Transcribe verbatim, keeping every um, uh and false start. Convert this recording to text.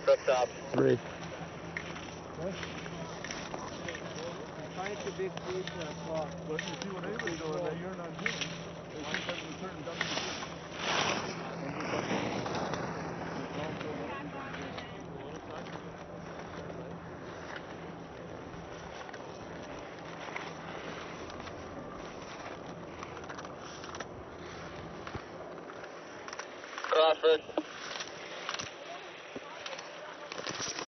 Lift off. Three. Okay. Trying to big push uh, clock. But you see what everybody's doing that you're not doing. They keep having to turn and dump the shit. And just like it's all filled up, you guys get Crawford.